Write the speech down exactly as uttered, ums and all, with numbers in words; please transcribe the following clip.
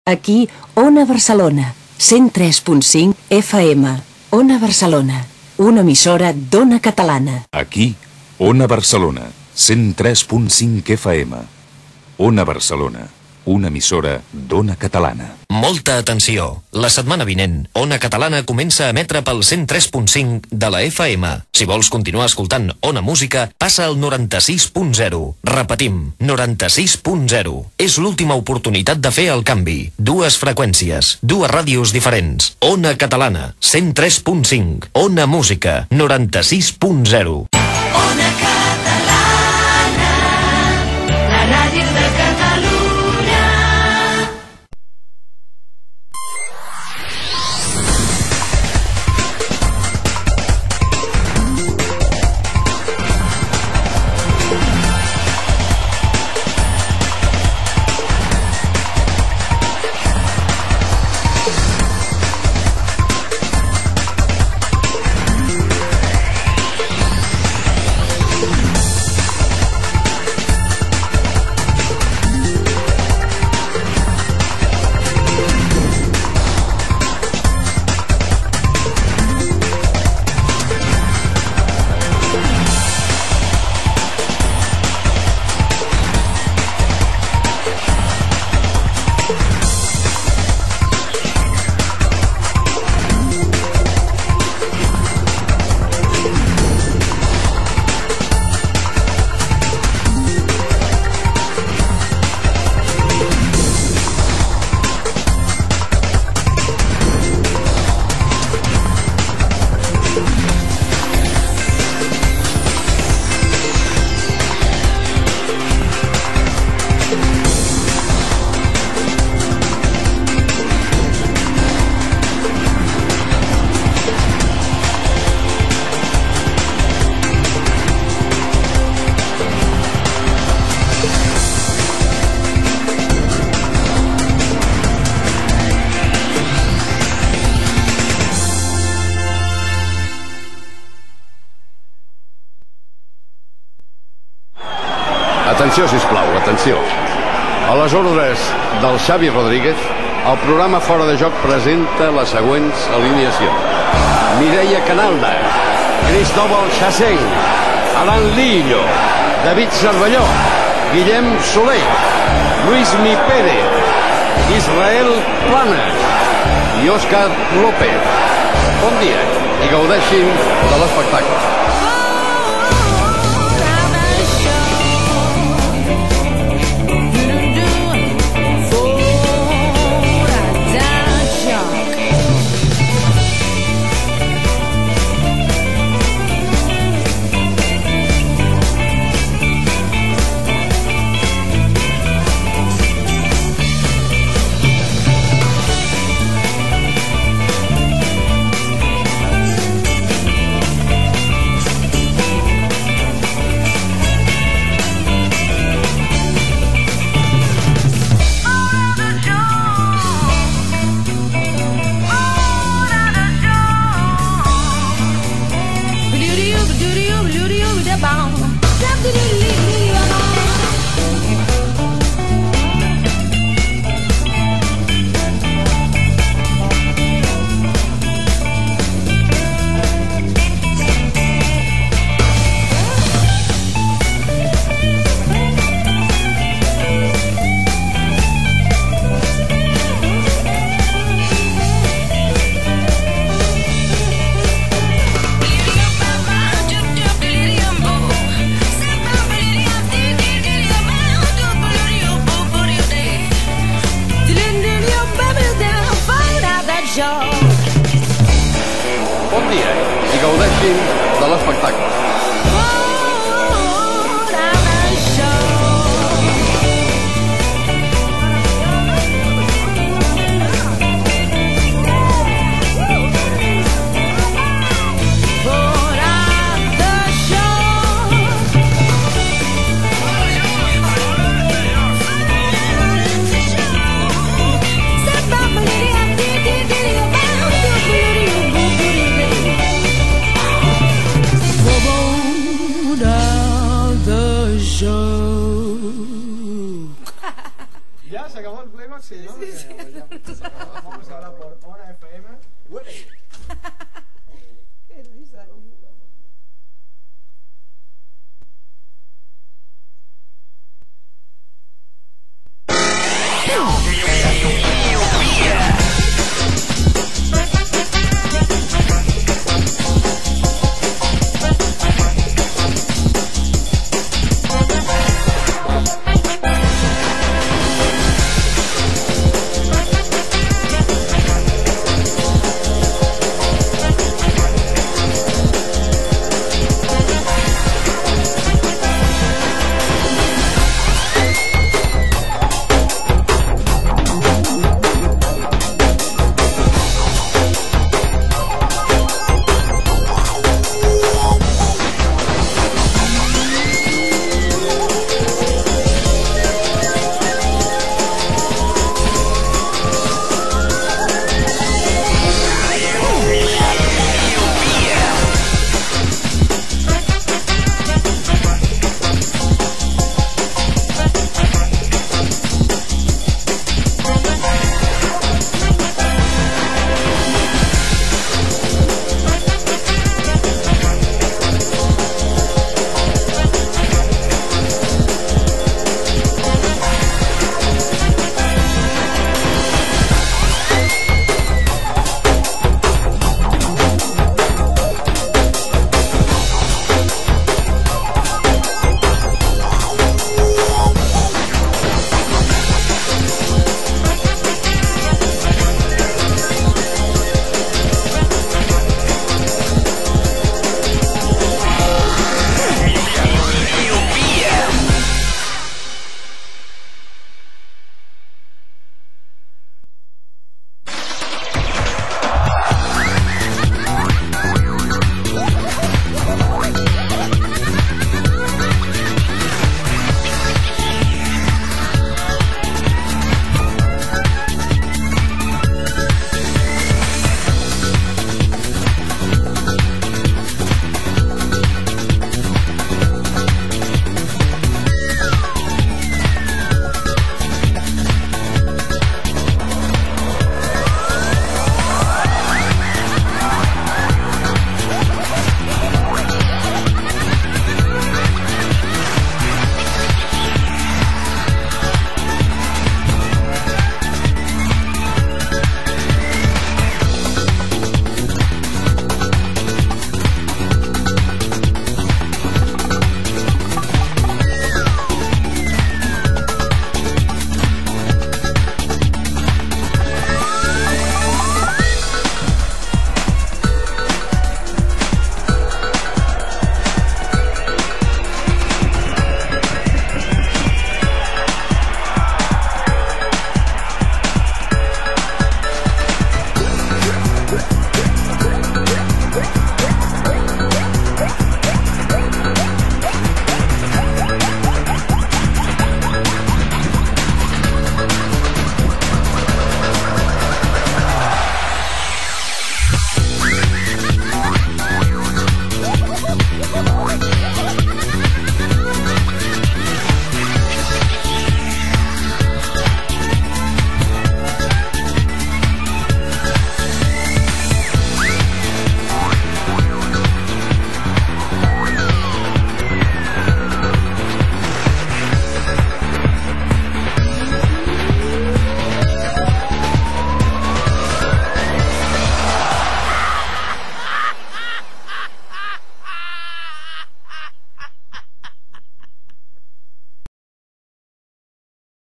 Aquí, Ona Barcelona, cent tres punt cinc F M. Ona Barcelona, una emissora d'Ona Catalana. Aquí, Ona Barcelona, cent tres punt cinc F M. Ona Barcelona, una emissora d'Ona Catalana. Molta atenció! La setmana vinent, Ona Catalana comença a emetre pel cent tres punt cinc de la F M. Si vols continuar escoltant Ona Música, passa al noranta-sis punt zero. Repetim, noranta-sis punt zero. És l'última oportunitat de fer el canvi. Dues freqüències, dues ràdios diferents. Ona Catalana, cent tres punt cinc. Ona Música, noranta-sis punt zero. Ona Catalana, la ràdio de Catalunya. Atenció, sisplau, atenció. A les ordres del Xavi Rodríguez, el programa Fora de Joc presenta les següents alineacions. Mireia Canalda, Cristóbal Chassenc, Alan Lillo, David Cervelló, Guillem Soler, Luis Mi Pérez, Israel Planes i Òscar López. Bon dia i gaudeixin de l'espectacle. Bon dia i gaudeixin de l'espectacle. Whoa, whoa. Vamos ahora por Ona F M. Qué risa, tío.